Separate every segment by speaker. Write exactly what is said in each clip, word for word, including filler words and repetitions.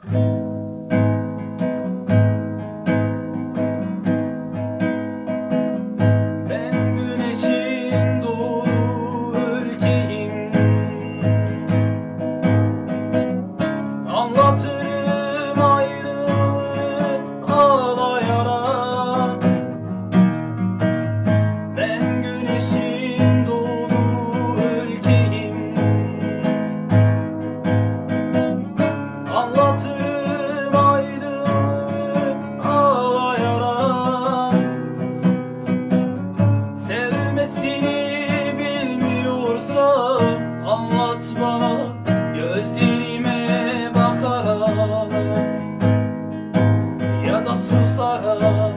Speaker 1: Ben güneşin doğduğu ülkeyim. Anlatırım ayrılığı ağlayarak. Ben güneşin doğduğu ülkeyim. Anlatırım ayrılığı ağlayarak. Sevmesini bilmiyorsan anlat bana, gözlerime bakarak ya da susarak.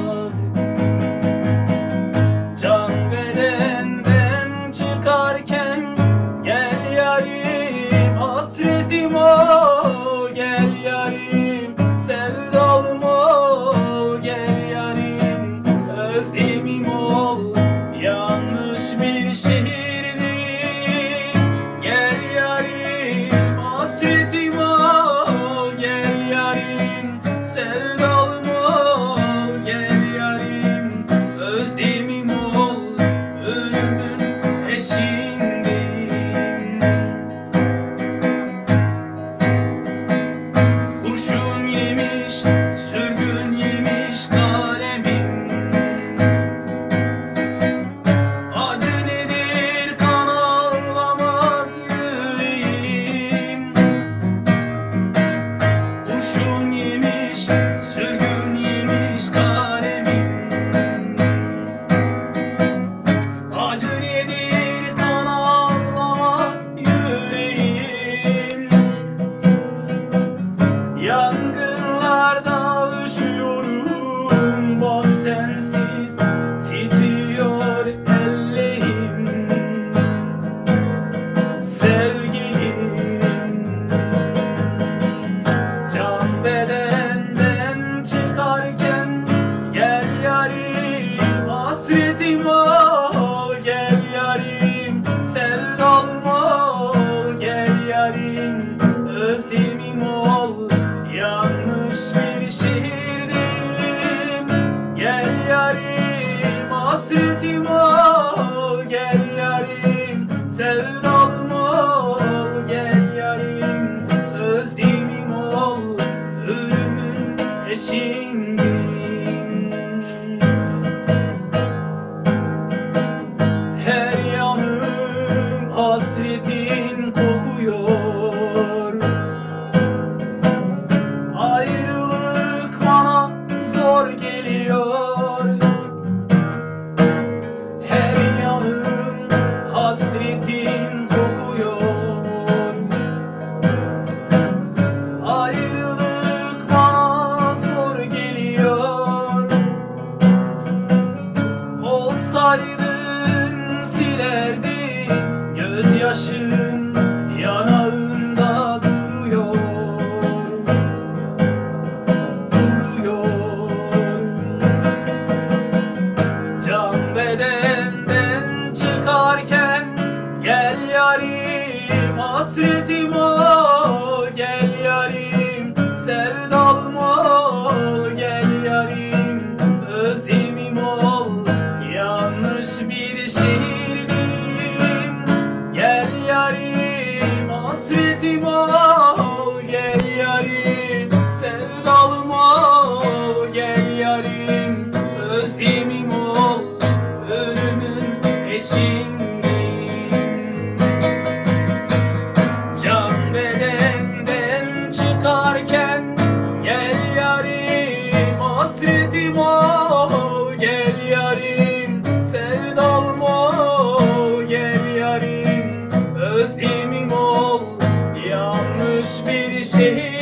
Speaker 1: Can bedenden çıkarken gel yarim, hasretim ol. Gel yarim, sevdalım ol. Gel yarim, özlemim ol. Yanlış bir şehirdeyim. Gel yarim, hasretim ol. Gel yarim, sevdalım ol. Gel yarim, özlemim ol. Ölümün eşiğindeyim. Kurşun yemiş, sürgün yemiş kalemim. Acı nedir, kan ağlamaz yüreğim. Kurşun yemiş, sürgün yemiş kalemim. Acı nedir, kan ağlamaz yüreğim. Yangınlarda üşüyorum, bak sensiz titriyor ellerim. Sevgilim, can bedenden çıkarken gel yarim, hasretim ol. Gel yarim, sevdalım ol. Gel yarim, özlemim ol. Yanlış bir şehirdeyim. Gel yarim, hasretim ol. Gel yarim, sevdalım ol. Gel yarim, özlemim ol. Ölümün eşiğindeyim. Her yanım hasretin kokuyor. Ayrılık bana zor geliyor. Her yanım hasretin kokuyor. Ayrılık bana zor geliyor. Olsaydın silerdim, gözyaşın yanağında duruyor. Can bedenden çıkarken gel yarim, hasretim ol. Gel yarim, sevdalım ol. Gel yarim, özlemim ol. Yanlış bir şehirdeyim. Gel yarim, hasretim ol. Gel yarim, sevdalım ol. Gel yarim, özlemim ol. Ölümün eşiğindeyim. Can bedenden çıkarken gel yarim, hasretim ol. Gel yarim, sevdalım ol. Gel yarim, özlemim ol. Yanlış bir şehir